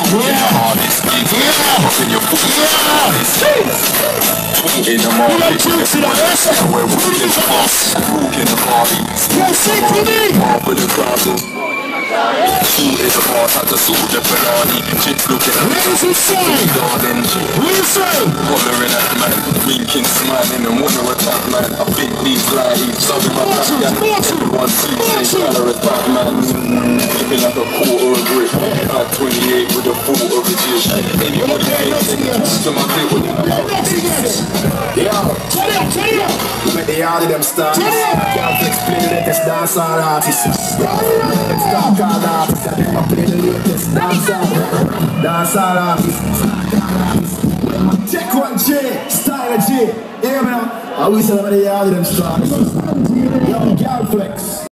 hardest gigs, in your foot, in the market, we're working the boss, walking the party, off with the crowd. Shoot in the bar, had the soldier Ferrari. Chicks looking at me, garden. Hollering at man, winking, smiling, and wanna attack man. I think these lies, sorry my black guy. Everyone sees same colour as Batman. Looking like a quarter of brick. At 28 with a quarter of a jig. Anybody thinks to my clip with yo, let the all of them start. Can't explain it, that's dancehall artists. Let's talk all artists. I play the latest dancehall artists. Check one J, style J. Yeah, man. I wish somebody all of them stars. Young Gal Flex.